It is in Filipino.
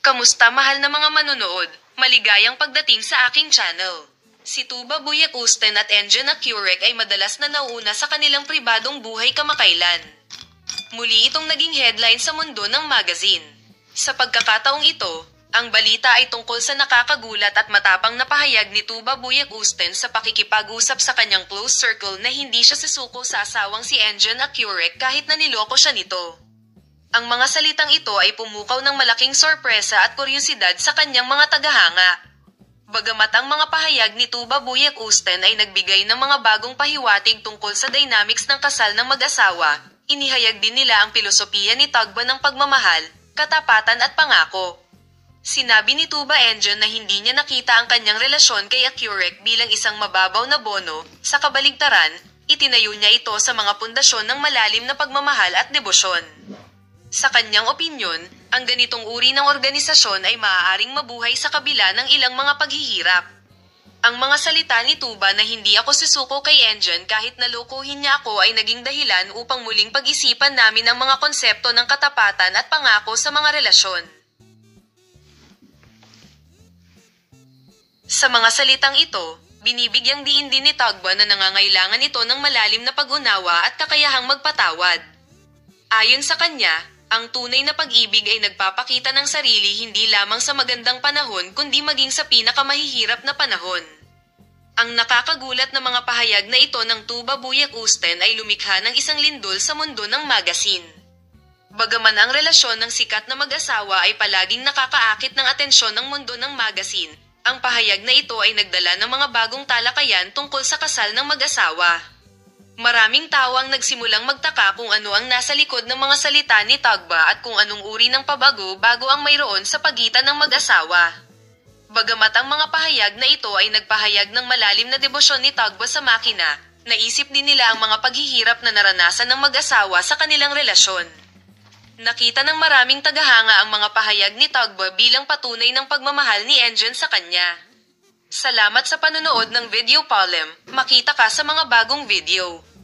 Kamusta mahal na mga manonood? Maligayang pagdating sa aking channel. Si Tuba Buyak Usten at Engin Akurek ay madalas na nauuna sa kanilang pribadong buhay kamakailan. Muli itong naging headline sa mundo ng magazine. Sa pagkakataong ito, ang balita ay tungkol sa nakakagulat at matapang na pahayag ni Tuba Buyak Usten sa pakikipag-usap sa kanyang close circle na hindi siya sisuko sa asawang si Engin Akurek kahit na niloko siya nito. Ang mga salitang ito ay pumukaw ng malaking sorpresa at kuryosidad sa kanyang mga tagahanga. Bagamat ang mga pahayag ni Tuba Buyak Usten ay nagbigay ng mga bagong pahiwatig tungkol sa dynamics ng kasal ng mag-asawa, inihayag din nila ang pilosopiya ni Tagba ng pagmamahal, katapatan at pangako. Sinabi ni Tuba Engin na hindi niya nakita ang kanyang relasyon kay Akurek bilang isang mababaw na bono, sa kabaligtaran, itinayo niya ito sa mga pundasyon ng malalim na pagmamahal at debosyon. Sa kanyang opinyon, ang ganitong uri ng organisasyon ay maaaring mabuhay sa kabila ng ilang mga paghihirap. Ang mga salita ni Tuba na hindi ako susuko kay Engin kahit nalukuhin niya ako ay naging dahilan upang muling pag-isipan namin ang mga konsepto ng katapatan at pangako sa mga relasyon. Sa mga salitang ito, binibigyang diin din ni Tagba na nangangailangan ito ng malalim na pag-unawa at kakayahang magpatawad. Ayon sa kanya, ang tunay na pag-ibig ay nagpapakita ng sarili hindi lamang sa magandang panahon kundi maging sa pinakamahihirap na panahon. Ang nakakagulat na mga pahayag na ito ng Tuba Buyak Usten ay lumikha ng isang lindol sa mundo ng magazine. Bagaman ang relasyon ng sikat na mag-asawa ay palaging nakakaakit ng atensyon ng mundo ng magazine, ang pahayag na ito ay nagdala ng mga bagong talakayan tungkol sa kasal ng mag-asawa. Maraming tao ang nagsimulang magtaka kung ano ang nasa likod ng mga salita ni Tagba at kung anong uri ng pabago-bago ang mayroon sa pagitan ng mag-asawa. Bagamat ang mga pahayag na ito ay nagpahayag ng malalim na debosyon ni Tagba sa makina, naisip din nila ang mga paghihirap na naranasan ng mag-asawa sa kanilang relasyon. Nakita ng maraming tagahanga ang mga pahayag ni Tagba bilang patunay ng pagmamahal ni Engin sa kanya. Salamat sa panonood ng video Palem, makita ka sa mga bagong video.